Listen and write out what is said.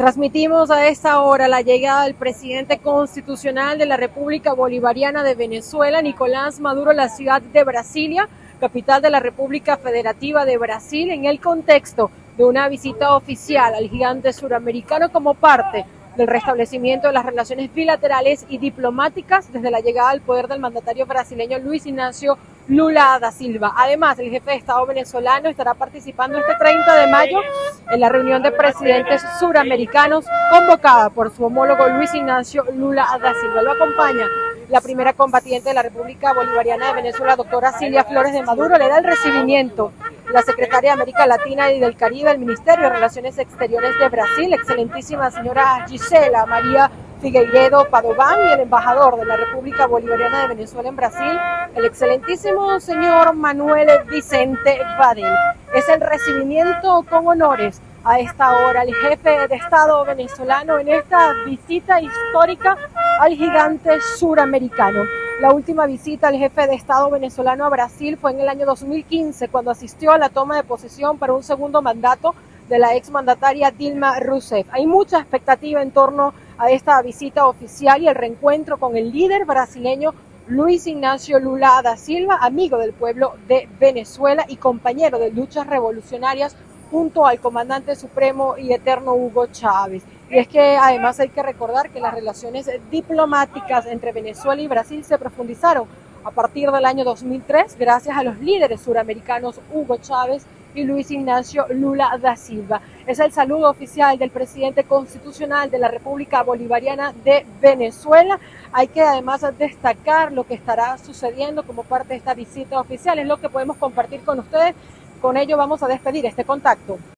Transmitimos a esta hora la llegada del presidente constitucional de la República Bolivariana de Venezuela, Nicolás Maduro, a la ciudad de Brasilia, capital de la República Federativa de Brasil, en el contexto de una visita oficial al gigante suramericano como parte del restablecimiento de las relaciones bilaterales y diplomáticas desde la llegada al poder del mandatario brasileño Luis Ignacio Lula da Silva. Además, el jefe de Estado venezolano estará participando este 30 de mayo en la reunión de presidentes suramericanos convocada por su homólogo Luis Ignacio Lula da Silva. Lo acompaña la primera combatiente de la República Bolivariana de Venezuela, doctora Cilia Flores de Maduro. Le da el recibimiento la secretaria de América Latina y del Caribe del Ministerio de Relaciones Exteriores de Brasil, excelentísima señora Gisela María Figueiredo Padován, y el embajador de la República Bolivariana de Venezuela en Brasil, el excelentísimo señor Manuel Vicente Badel. Es el recibimiento con honores a esta hora el jefe de Estado venezolano en esta visita histórica al gigante suramericano. La última visita al jefe de Estado venezolano a Brasil fue en el año 2015, cuando asistió a la toma de posesión para un segundo mandato de la exmandataria Dilma Rousseff. Hay mucha expectativa en torno a esta visita oficial y el reencuentro con el líder brasileño Luis Ignacio Lula da Silva, amigo del pueblo de Venezuela y compañero de luchas revolucionarias junto al comandante supremo y eterno Hugo Chávez. Y es que además hay que recordar que las relaciones diplomáticas entre Venezuela y Brasil se profundizaron a partir del año 2003 gracias a los líderes suramericanos Hugo Chávez y Luis Ignacio Lula da Silva. Es el saludo oficial del presidente constitucional de la República Bolivariana de Venezuela. Hay que además destacar lo que estará sucediendo como parte de esta visita oficial, es lo que podemos compartir con ustedes. Con ello vamos a despedir este contacto.